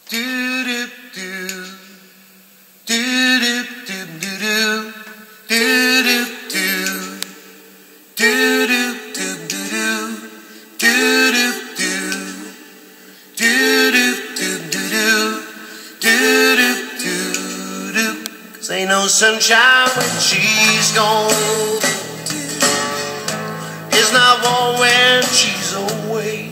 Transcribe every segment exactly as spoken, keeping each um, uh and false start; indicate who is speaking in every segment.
Speaker 1: Ain't no sunshine when she's gone. It's not warm when she's away.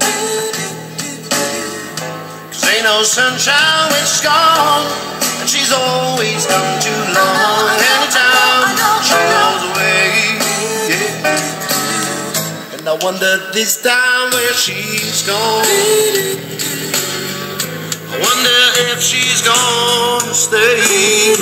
Speaker 1: 'Cause ain't no sunshine when she's gone, and she's always gone too long. Anytime she goes away, yeah. And I wonder this time where she's gone. I wonder if she's gonna stay.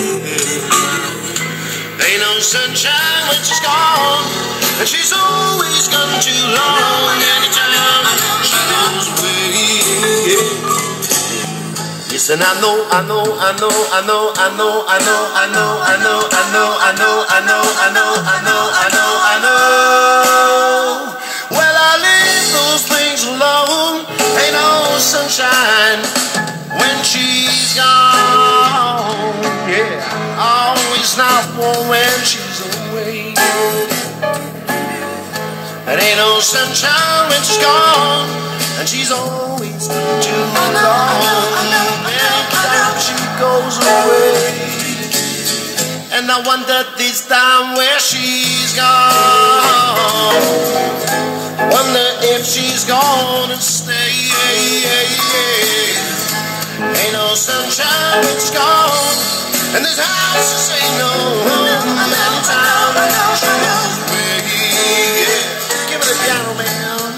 Speaker 1: Ain't no sunshine when she's gone, and she's always gone too long. Anytime she goes away, yeah. Yes, and I know, I know, I know, I know, I know, I know, I know, I know, I know, I know, I know, I know, I know, I know, I know. Well, I leave those things alone. Ain't no sunshine when she's gone, yeah. Always not warm when she's away. There ain't no sunshine when she's gone, and she's always too long. Anytime she goes away, and I wonder this time where she's gone. Wonder if she's gonna stay. Ain't no sunshine when she's gone, and this house is ain't no home. Anytime she goes away, yeah. Give me the piano, man.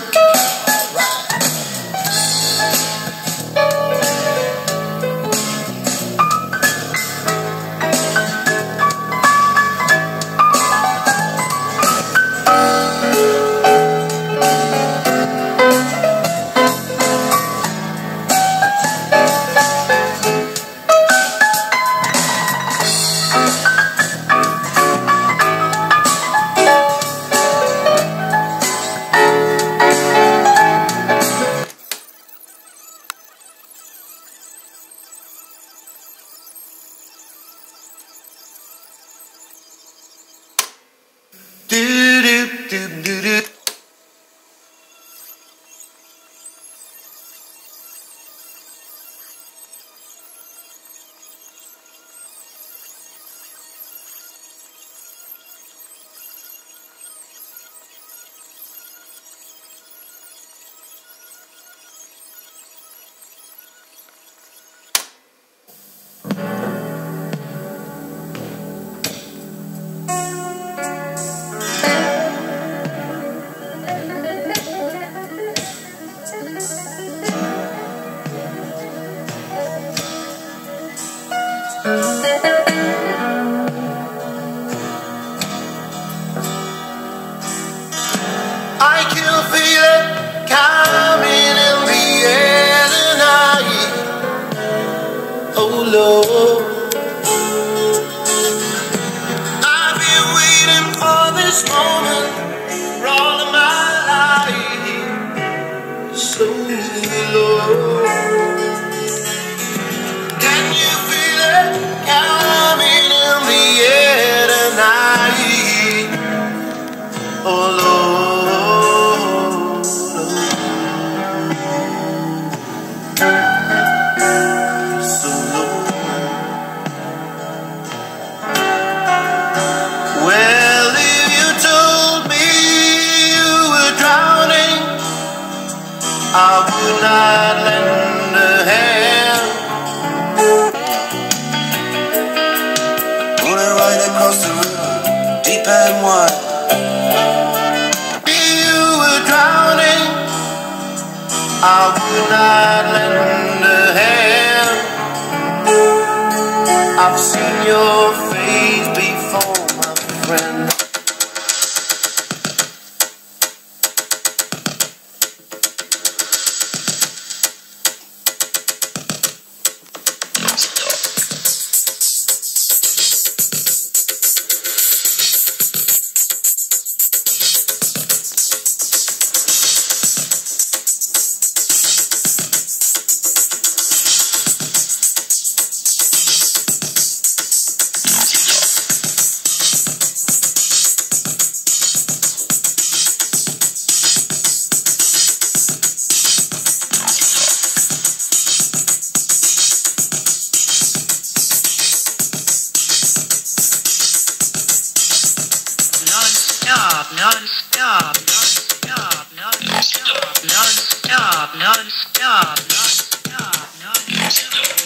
Speaker 1: I can feel it coming in the air tonight. Oh Lord, I've been waiting for this moment for all of my life. So Lord, can you feel it coming in the air tonight? Oh Lord. I would not lend a hand. Put it right across the river, deep and wide. If you were drowning, I would not lend a hand. I've seen your face before, my friend.
Speaker 2: no, no, no, no.